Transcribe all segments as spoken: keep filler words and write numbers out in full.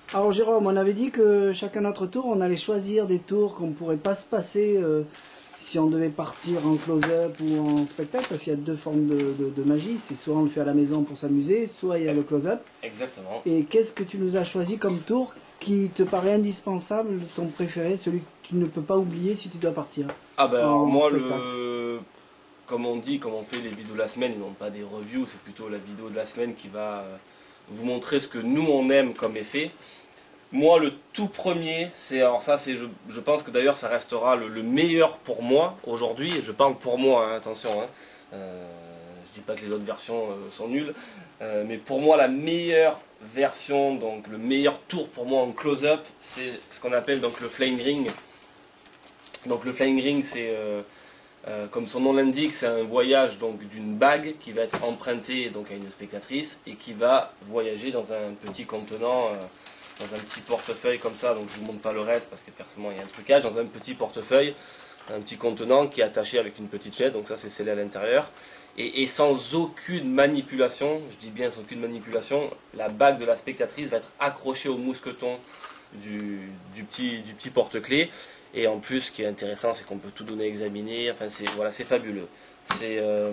Alors Jérôme, on avait dit que chacun notre tour, on allait choisir des tours qu'on ne pourrait pas se passer euh, si on devait partir en close-up ou en spectacle, parce qu'il y a deux formes de, de, de magie. C'est soit on le fait à la maison pour s'amuser, soit il y a le close-up. Exactement. Et qu'est-ce que tu nous as choisi comme tour qui te paraît indispensable, ton préféré, celui que tu ne peux pas oublier si tu dois partir? Ah ben alors, moi, spectacle. le... comme on dit, comme on fait les vidéos de la semaine, et non pas des reviews, c'est plutôt la vidéo de la semaine qui va euh, vous montrer ce que nous on aime comme effet. Moi, le tout premier, c'est, alors ça, c'est, je, je pense que d'ailleurs ça restera le, le meilleur pour moi aujourd'hui, et je parle pour moi, hein, attention, hein. Euh, je dis pas que les autres versions euh, sont nulles, euh, mais pour moi la meilleure version, donc le meilleur tour pour moi en close-up, c'est ce qu'on appelle donc le flying ring. Donc le flying ring, c'est euh, euh, comme son nom l'indique, c'est un voyage donc d'une bague qui va être empruntée donc à une spectatrice et qui va voyager dans un petit contenant. Euh, dans un petit portefeuille comme ça, donc je vous montre pas le reste parce que forcément il y a un trucage, dans un petit portefeuille, un petit contenant qui est attaché avec une petite chaîne, donc ça c'est scellé à l'intérieur, et, et sans aucune manipulation, je dis bien sans aucune manipulation, la bague de la spectatrice va être accrochée au mousqueton du, du petit, du petit porte-clés, et en plus ce qui est intéressant c'est qu'on peut tout donner à examiner, enfin c'est voilà, c'est fabuleux. C'est... Euh,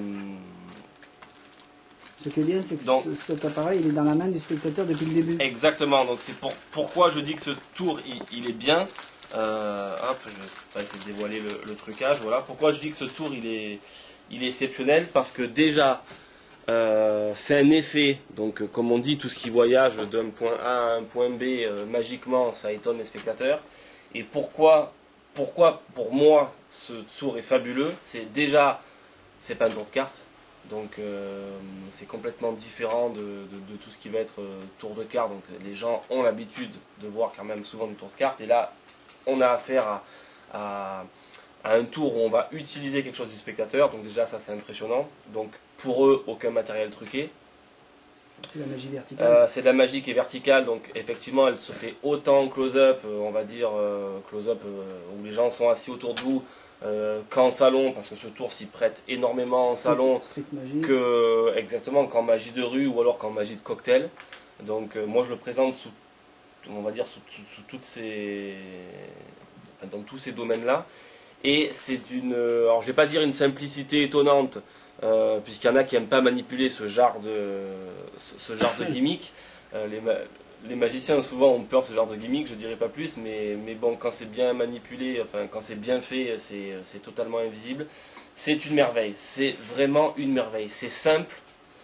Ce qui est bien, c'est que donc, ce, cet appareil, il est dans la main du spectateur depuis le début. Exactement, donc c'est pour, pourquoi je dis que ce tour, il, il est bien. Euh, hop, je vais pas essayer de dévoiler le, le trucage, voilà. Pourquoi je dis que ce tour, il est, il est exceptionnel, parce que déjà, euh, c'est un effet, donc comme on dit, tout ce qui voyage d'un point A à un point B, euh, magiquement, ça étonne les spectateurs. Et pourquoi, pourquoi pour moi, ce tour est fabuleux, c'est déjà, c'est pas un tour de cartes. Donc euh, c'est complètement différent de, de, de tout ce qui va être euh, tour de cartes. Donc les gens ont l'habitude de voir quand même souvent des tours de cartes. Et là, on a affaire à, à, à un tour où on va utiliser quelque chose du spectateur. Donc déjà, ça c'est impressionnant. Donc pour eux, aucun matériel truqué. C'est la magie verticale. Euh, c'est de la magie qui est verticale. Donc effectivement, elle se fait autant en close-up, euh, on va dire euh, close-up euh, où les gens sont assis autour de vous. Euh, qu'en salon, parce que ce tour s'y prête énormément en salon, que exactement qu'en magie de rue ou alors qu'en magie de cocktail. Donc euh, moi je le présente sous, on va dire sous, sous, sous toutes ces, enfin, dans tous ces domaines-là. Et c'est d'une, alors je vais pas dire une simplicité étonnante, euh, puisqu'il y en a qui aiment pas manipuler ce genre de, ce, ce genre de gimmick. Euh, les, Les magiciens souvent ont peur de ce genre de gimmick, je dirais pas plus, mais, mais bon, quand c'est bien manipulé, enfin quand c'est bien fait, c'est totalement invisible. C'est une merveille, c'est vraiment une merveille. C'est simple.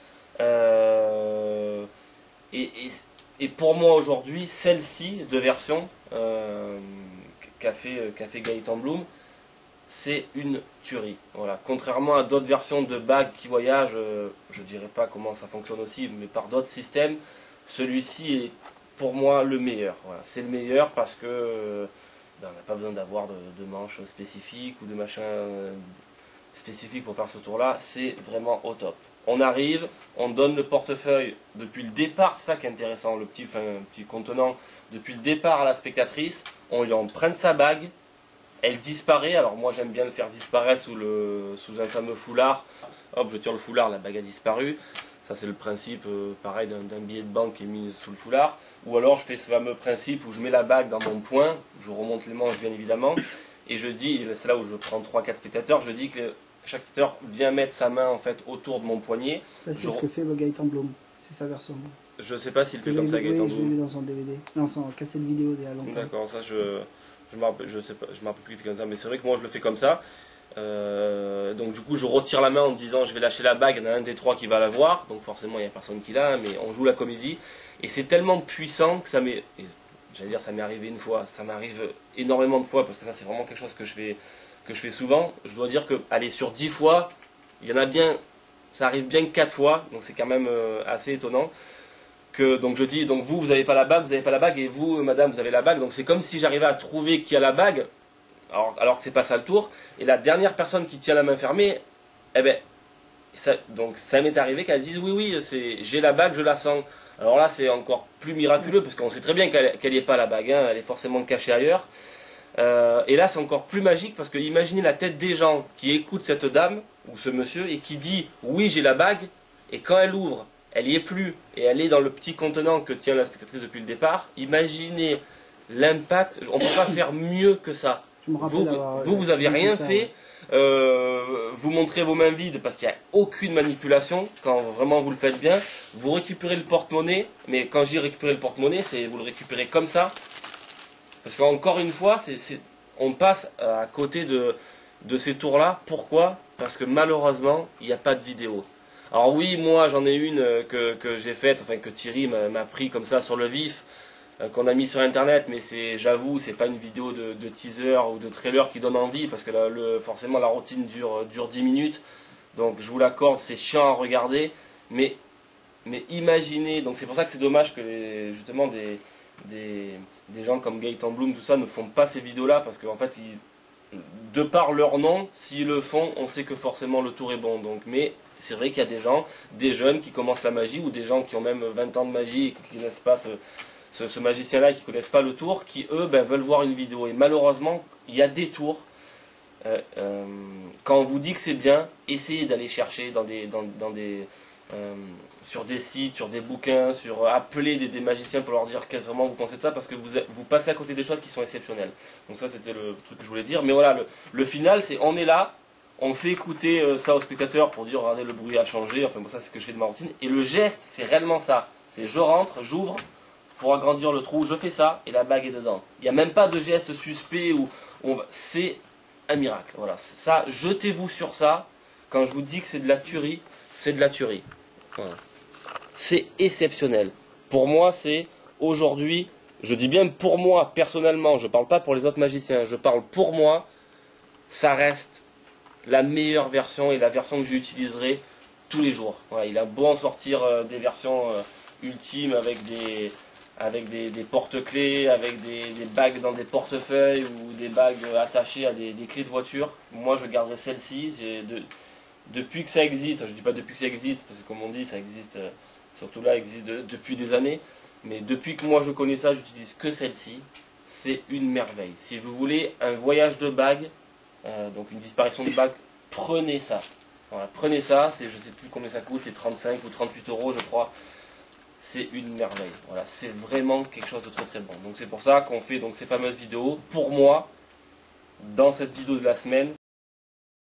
Euh, et, et, et pour moi aujourd'hui, celle-ci de version euh, qu'a fait, qu'a fait Gaëtan Bloom, c'est une tuerie. Voilà. Contrairement à d'autres versions de bagues qui voyagent, euh, je dirais pas comment ça fonctionne aussi, mais par d'autres systèmes, celui-ci est pour moi le meilleur. Voilà. C'est le meilleur parce que euh, ben, on n'a pas besoin d'avoir de, de manches spécifiques ou de machins euh, spécifiques pour faire ce tour-là. C'est vraiment au top. On arrive, on donne le portefeuille depuis le départ, c'est ça qui est intéressant, le petit, enfin, petit contenant, depuis le départ à la spectatrice, on lui emprunte sa bague, elle disparaît. Alors moi j'aime bien le faire disparaître sous, le, sous un fameux foulard. Hop, je tire le foulard, la bague a disparu. Ça c'est le principe euh, pareil d'un billet de banque qui est mis sous le foulard. Ou alors je fais ce fameux principe où je mets la bague dans mon poing, je remonte les manches bien évidemment, et je dis, c'est là où je prends trois quatre spectateurs, je dis que chaque spectateur vient mettre sa main en fait autour de mon poignet. Ça c'est je... ce que fait le Gaëtan Bloom, c'est sa version. Je sais pas s'il fait comme ça Gaëtan Bloom. Je l'ai vu dans son D V D, dans son cassette vidéo il y a longtemps. D'accord, ça je je me rappelle, je sais pas, je me rappelle plus qu'il fait comme ça, mais c'est vrai que moi je le fais comme ça. Euh, donc du coup je retire la main en disant je vais lâcher la bague, il y en a un des trois qui va la voir, donc forcément il n'y a personne qui l'a, mais on joue la comédie, et c'est tellement puissant que ça m'est, j'allais dire ça m'est arrivé une fois, ça m'arrive énormément de fois, parce que ça c'est vraiment quelque chose que je fais, que je fais souvent. Je dois dire que, allez, sur dix fois, il y en a bien, ça arrive bien que quatre fois, donc c'est quand même euh, assez étonnant. Que, donc je dis, donc vous, vous n'avez pas la bague, vous n'avez pas la bague, et vous, madame, vous avez la bague, donc c'est comme si j'arrivais à trouver qui a la bague, alors, alors que c'est pas ça le tour, et la dernière personne qui tient la main fermée, eh ben, ça, donc ça m'est arrivé qu'elle dise oui, oui, j'ai la bague, je la sens. Alors là, c'est encore plus miraculeux, parce qu'on sait très bien qu'elle qu'elle n'y est pas la bague, hein, elle est forcément cachée ailleurs. Euh, et là, c'est encore plus magique, parce que imaginez la tête des gens qui écoutent cette dame, ou ce monsieur, et qui dit oui, j'ai la bague, et quand elle ouvre, elle y est plus, et elle est dans le petit contenant que tient la spectatrice depuis le départ. Imaginez l'impact, on ne peut pas faire mieux que ça. Je me rappelle Vous, avoir- vous, vous avez vu rien ça, fait, ouais. euh, vous montrez vos mains vides parce qu'il n'y a aucune manipulation, quand vraiment vous le faites bien. Vous récupérez le porte-monnaie, mais quand je dis récupérer le porte-monnaie, c'est vous le récupérez comme ça. Parce qu'encore une fois, c'est, c'est, on passe à côté de, de ces tours-là. Pourquoi? Parce que malheureusement, il n'y a pas de vidéo. Alors oui, moi j'en ai une que, que j'ai faite, enfin que Thierry m'a, m'a pris comme ça sur le vif, euh, qu'on a mis sur internet, mais c'est, j'avoue, c'est pas une vidéo de, de teaser ou de trailer qui donne envie, parce que la, le, forcément la routine dure, dure dix minutes, donc je vous l'accorde, c'est chiant à regarder, mais, mais imaginez, donc c'est pour ça que c'est dommage que les, justement des, des, des gens comme Gaëtan Bloom, tout ça, ne font pas ces vidéos-là, parce qu'en fait, ils, de par leur nom, s'ils le font, on sait que forcément le tour est bon, donc, mais c'est vrai qu'il y a des gens, des jeunes qui commencent la magie, ou des gens qui ont même vingt ans de magie et qui ne connaissent pas ce, ce, ce magicien-là, qui ne connaissent pas le tour, qui eux ben, veulent voir une vidéo. Et malheureusement, il y a des tours, euh, euh, quand on vous dit que c'est bien, essayez d'aller chercher dans des, dans, dans des, euh, sur des sites, sur des bouquins, sur appeler des, des magiciens pour leur dire qu'est-ce vraiment vous pensez de ça, parce que vous, vous passez à côté des choses qui sont exceptionnelles. Donc ça c'était le truc que je voulais dire. Mais voilà, le, le final, c'est on est là, on fait écouter euh, ça aux spectateurs pour dire regardez le bruit a changé, enfin bon, ça c'est ce que je fais de ma routine. Et le geste, c'est réellement ça. C'est je rentre, j'ouvre, pour agrandir le trou, je fais ça et la bague est dedans. Il n'y a même pas de geste suspect où on va... c'est un miracle. Voilà, ça, jetez-vous sur ça. Quand je vous dis que c'est de la tuerie, c'est de la tuerie. Voilà. C'est exceptionnel. Pour moi, c'est aujourd'hui, je dis bien pour moi personnellement, je ne parle pas pour les autres magiciens, je parle pour moi, ça reste la meilleure version et la version que j'utiliserai tous les jours. Voilà, il a beau en sortir euh, des versions euh, ultimes avec des, avec des, des porte-clés, avec des, des bagues dans des portefeuilles ou des bagues attachées à des, des clés de voiture. Moi, je garderai celle-ci. J'ai de, depuis que ça existe, je ne dis pas depuis que ça existe, parce que comme on dit, ça existe, euh, surtout là, existe de, depuis des années. Mais depuis que moi je connais ça, j'utilise que celle-ci. C'est une merveille. Si vous voulez un voyage de bagues, Euh, donc une disparition de bague, prenez ça. Voilà, prenez ça, c'est, je sais plus combien ça coûte, c'est trente-cinq ou trente-huit euros je crois. C'est une merveille. Voilà, c'est vraiment quelque chose de très très bon. Donc c'est pour ça qu'on fait donc ces fameuses vidéos. Pour moi, dans cette vidéo de la semaine,